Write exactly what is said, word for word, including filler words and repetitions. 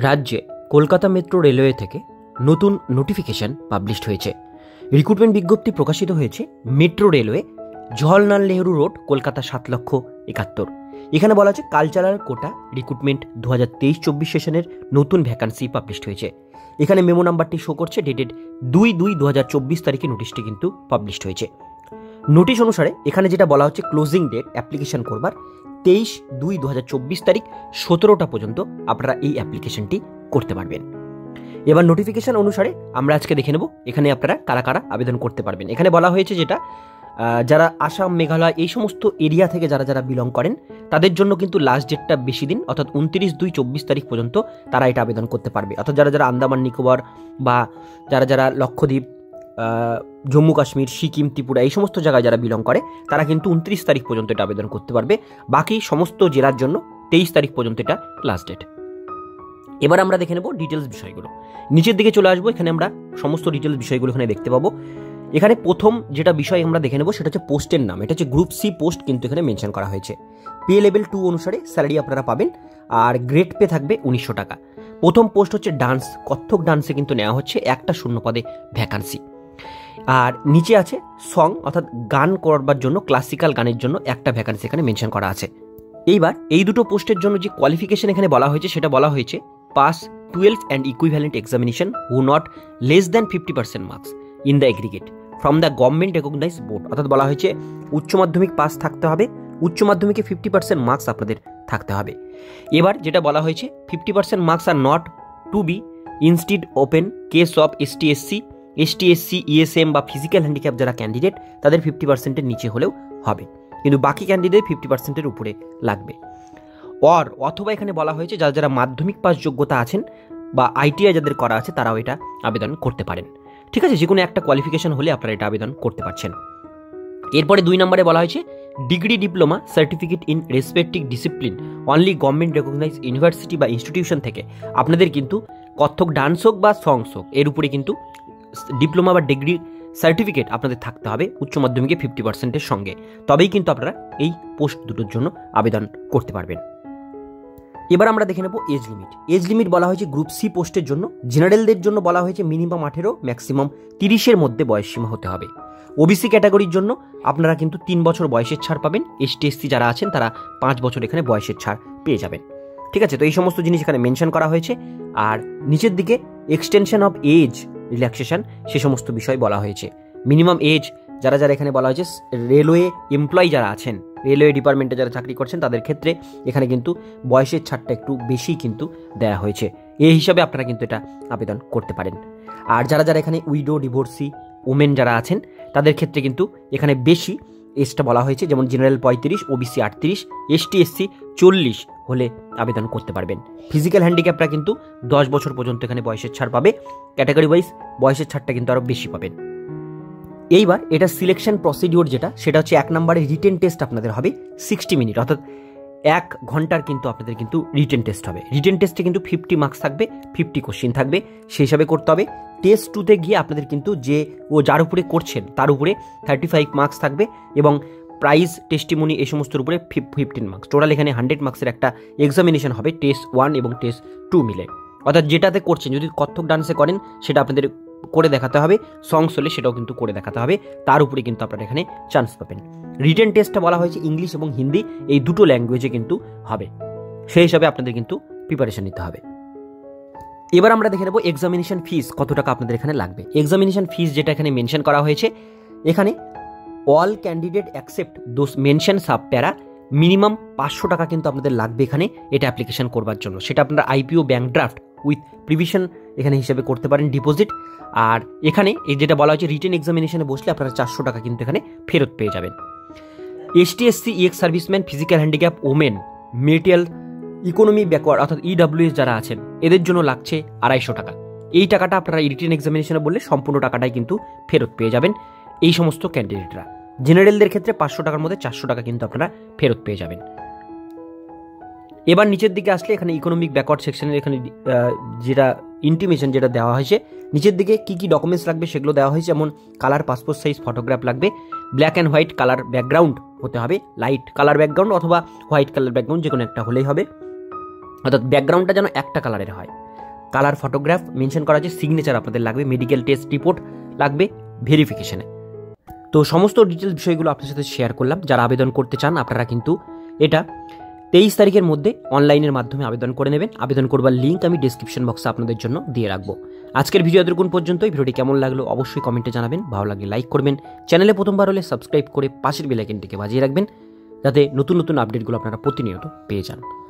রাজ্যে Kolkata metro railway থেকে নতুন নোটিফিকেশন পাবলিশড হয়েছে। রিক্রুটমেন্ট বিজ্ঞপ্তি প্রকাশিত হয়েছে metro railway, Jawaharlal Nehru road, Kolkata সাত লক্ষ একাত্তর। এখানে বলা আছে কালচারাল কোটা রিক্রুটমেন্ট দু হাজার তেইশ চব্বিশ সেশনের নতুন ভ্যাকান্সি পাবলিশড হয়েছে। এখানে মেমো নাম্বারটি শো করছে, ডেটেড দুই দুই দু হাজার চব্বিশ তারিখে নোটিশটি কিন্তু পাবলিশড হয়েছে। নোটিশ অনুসারে এখানে যেটা বলা হচ্ছে, ক্লোজিং ডেট অ্যাপ্লিকেশন করবার তেইশ দুই দু হাজার চব্বিশ তারিখ সতেরোটা পর্যন্ত আপনারা এই অ্যাপ্লিকেশনটি করতে পারবেন। এবার নোটিফিকেশন অনুসারে আমরা আজকে দেখে নেব এখানে আপনারা কারা কারা আবেদন করতে পারবেন। এখানে বলা হয়েছে যেটা যারা আসাম, মেঘালয় এই সমস্ত এরিয়া থেকে যারা যারা বিলং করেন তাদের জন্য কিন্তু লাস্ট ডেটটা বেশি দিন, অর্থাৎ উনত্রিশ দুই চব্বিশ তারিখ পর্যন্ত তারা এটা আবেদন করতে পারবে। অর্থাৎ যারা যারা আন্দামান নিকোবর বা যারা যারা লক্ষদ্বীপ, জম্মু কাশ্মীর, সিকিম, ত্রিপুরা এই সমস্ত জায়গায় যারা বিলং করে তারা কিন্তু উনত্রিশ তারিখ পর্যন্ত এটা আবেদন করতে পারবে। বাকি সমস্ত জেলার জন্য তেইশ তারিখ পর্যন্ত এটা লাস্ট ডেট। এবার আমরা দেখে নেব ডিটেলস বিষয়গুলো। নিচের দিকে চলে আসবো, এখানে আমরা সমস্ত ডিটেলস বিষয়গুলো এখানে দেখতে পাবো। এখানে প্রথম যেটা বিষয় আমরা দেখে নেব সেটা হচ্ছে পোস্টের নাম। এটা হচ্ছে গ্রুপ সি পোস্ট কিন্তু এখানে মেনশন করা হয়েছে। পে লেভেল টু অনুসারে স্যালারি আপনারা পাবেন, আর গ্রেড পে থাকবে উনিশশো টাকা। প্রথম পোস্ট হচ্ছে ডান্স, কত্থক ডান্সে কিন্তু নেওয়া হচ্ছে, একটা শূন্য পদে ভ্যাকান্সি। আর নিচে আছে সং, অর্থাৎ গান করবার জন্য, ক্লাসিক্যাল গানের জন্য একটা ভ্যাকান্সি এখানে মেনশন করা আছে। এইবার এই দুটো পোস্টের জন্য যে কোয়ালিফিকেশন এখানে বলা হয়েছে সেটা বলা হয়েছে pass twelve and equivalent examination who not less than fifty percent marks in the aggregate from the government recognise board. অর্থাৎ বলা হয়েছে উচ্চ মাধ্যমিক পাস থাকতে হবে, উচ্চ মাধ্যমিকে ফিফটি পার্সেন্ট মার্কস আপনাদের থাকতে হবে। এবার যেটা বলা হয়েছে, ফিফটি পার্সেন্ট মার্কস আর not to be instead open case of S T S C S T S C ESM বা ফিজিক্যাল হ্যান্ডিক্যাপ যারা ক্যান্ডিডেট তাদের ফিফটি পার্সেন্টের নিচে হলেও হবে, কিন্তু বাকি ক্যান্ডিডেট ফিফটি পার্সেন্টের উপরে লাগবে। অর অথবা এখানে বলা হয়েছে যারা যারা মাধ্যমিক পাস যোগ্যতা আছেন বা আইটিআই যাদের করা আছে তারাও এটা আবেদন করতে পারেন। ঠিক আছে, যে কোনো একটা কোয়ালিফিকেশন হলে আপনারা এটা আবেদন করতে পারছেন। এরপরে দুই নম্বরে বলা হয়েছে degree, diploma, certificate in respective discipline only government recognise university বা ইনস্টিটিউশন থেকে আপনাদের কিন্তু কত্থক ডান্স হোক বা সংস হোক এর উপরে কিন্তু ডিপ্লোমা বা ডিগ্রি সার্টিফিকেট আপনাদের থাকতে হবে উচ্চ মাধ্যমিকে ফিফটি পার্সেন্টের সঙ্গে, তবেই কিন্তু আপনারা এই পোস্ট দুটোর জন্য আবেদন করতে পারবেন। এবার আমরা দেখে নেব এজ লিমিট। এজ লিমিট বলা হয়েছে গ্রুপ সি পোস্টের জন্য জেনারেলদের জন্য বলা হয়েছে মিনিমাম আঠেরো, ম্যাক্সিমাম তিরিশের মধ্যে বয়সসীমা হতে হবে। ওবিসি ক্যাটাগরির জন্য আপনারা কিন্তু তিন বছর বয়সের ছাড় পাবেন। এসটি এসসি যারা আছেন তারা পাঁচ বছর এখানে বয়সের ছাড় পেয়ে যাবেন। ঠিক আছে, তো এই সমস্ত জিনিস এখানে মেনশন করা হয়েছে। আর নিচের দিকে এক্সটেনশন অফ এজ, রিল্যাক্সেশন, সে সমস্ত বিষয় বলা হয়েছে। মিনিমাম এজ যারা যারা এখানে বলা হয়েছে রেলওয়ে এমপ্লয়ি যারা আছেন, রেলওয়ে ডিপার্টমেন্টে যারা চাকরি করছেন তাদের ক্ষেত্রে এখানে কিন্তু বয়সের ছাড়টা একটু বেশি কিন্তু দেওয়া হয়েছে। এই হিসাবে আপনারা কিন্তু এটা আবেদন করতে পারেন। আর যারা যারা এখানে উইডো, ডিভোর্সি, ওমেন যারা আছেন তাদের ক্ষেত্রে কিন্তু এখানে বেশি এজটা বলা হয়েছে, যেমন জেনারেল পঁয়ত্রিশ, ওবিসি আটত্রিশ, এসটি এসসি চল্লিশ হলে আবেদন করতে পারবেন। ফিজিক্যাল হ্যান্ডিক্যাপরা কিন্তু দশ বছর পর্যন্ত এখানে বয়সের ছাড় পাবে। ক্যাটাগরি ওয়াইজ বয়সের ছাড়টা কিন্তু আরও বেশি পাবেন। এইবার এটা সিলেকশন প্রসিডিওর যেটা, সেটা হচ্ছে এক নম্বরে রিটেন টেস্ট আপনাদের হবে সিক্সটি মিনিট, অর্থাৎ এক ঘন্টার কিন্তু আপনাদের কিন্তু রিটেন টেস্ট হবে। রিটেন টেস্টে কিন্তু ফিফটি মার্কস থাকবে, ফিফটি কোশ্চিন থাকবে, সেই হিসাবে করতে হবে। টেস্ট টুতে গিয়ে আপনাদের কিন্তু যে ও যার উপরে করছেন তার উপরে থার্টি ফাইভ মার্কস থাকবে এবং প্রাইজ, টেস্টিমনি এই সমস্তর উপরে ফিফটিন মার্কস। টোটাল এখানে হান্ড্রেড মার্কসের একটা এক্সামিনেশন হবে টেস্ট ওয়ান এবং টেস্ট টু মিলে। অর্থাৎ যেটাতে করছেন, যদি কত্থক ডান্সে করেন সেটা আপনাদের করে দেখাতে হবে, সংস হলে সেটাও কিন্তু করে দেখাতে হবে, তার উপরে কিন্তু আপনারা এখানে চান্স পাবেন। রিটেন টেস্টটা বলা হয়েছে ইংলিশ এবং হিন্দি এই দুটো ল্যাঙ্গুয়েজে কিন্তু হবে, সেই হিসাবে আপনাদের কিন্তু প্রিপারেশন নিতে হবে। এবার আমরা দেখে নেব এক্সামিনেশন ফিস কত টাকা আপনাদের এখানে লাগবে। এক্সামিনেশন ফিস যেটা এখানে মেনশন করা হয়েছে, এখানে all candidate accept those mention sub para minimum পাঁচশো টাকা কিন্তু আপনাদের লাগবে এখানে এটা অ্যাপ্লিকেশন করবার জন্য। সেটা আপনারা IPO, bank draft with provision এখানে হিসেবে করতে পারেন, ডিপোজিট। আর এখানে এই যেটা বলা হয়েছে রিটেন এক্সামিনেশনে বসলে আপনারা চারশো টাকা কিন্তু এখানে ফেরত পেয়ে যাবেন। ST SC, ex serviceman, physical handicap, women, material, economy backward অর্থাৎ ইডাব্লিউএস যারা আছেন এদের জন্য লাগছে আড়াইশো টাকা। এই টাকাটা আপনারা রিটেন এক্সামিনেশনে বললে সম্পূর্ণ টাকাটাই কিন্তু ফেরত পেয়ে যাবেন এই সমস্ত ক্যান্ডিডেটরা। জেনারেলদের ক্ষেত্রে পাঁচশো টাকার মধ্যে চারশো টাকা কিন্তু আপনারা ফেরত পেয়ে যাবেন। এবার নিচের দিকে আসলে এখানে ইকোনমিক ব্যাকওয়ার্ড সেকশনের এখানে যেটা ইন্টিমেশন যেটা দেওয়া হয়েছে, নিচের দিকে কি কি ডকুমেন্টস লাগবে সেগুলো দেওয়া হয়েছে। যেমন কালার পাসপোর্ট সাইজ ফটোগ্রাফ লাগবে, black and white colour background হতে হবে, লাইট কালার ব্যাকগ্রাউন্ড অথবা হোয়াইট কালার ব্যাকগ্রাউন্ড যে কোনো একটা হলেই হবে। অর্থাৎ ব্যাকগ্রাউন্ডটা যেন একটা কালারের হয়। কালার ফটোগ্রাফ মেনশন করা আছে, সিগনেচার আপনাদের লাগবে, মেডিকেল টেস্ট রিপোর্ট লাগবে ভেরিফিকেশনে। তো সমস্ত ডিটেলস বিষয়গুলো আপনার সাথে শেয়ার করলাম। যারা আবেদন করতে চান আপনারা কিন্তু এটা তেইশ তারিখের মধ্যে অনলাইনের মাধ্যমে আবেদন করে নেবেন। আবেদন করবার লিঙ্ক আমি ডিসক্রিপশন বক্সে আপনাদের জন্য দিয়ে রাখবো। আজকের ভিডিও এতক্ষণ পর্যন্ত। ভিডিওটি কেমন লাগলো অবশ্যই কমেন্টে জানাবেন, ভালো লাগলে লাইক করবেন, চ্যানেলে প্রথমবার হলে সাবস্ক্রাইব করে পাশের বেল আইকনটিকে বাজিয়ে রাখবেন যাতে নতুন নতুন আপডেটগুলো আপনারা প্রতিনিয়ত পেয়ে যান।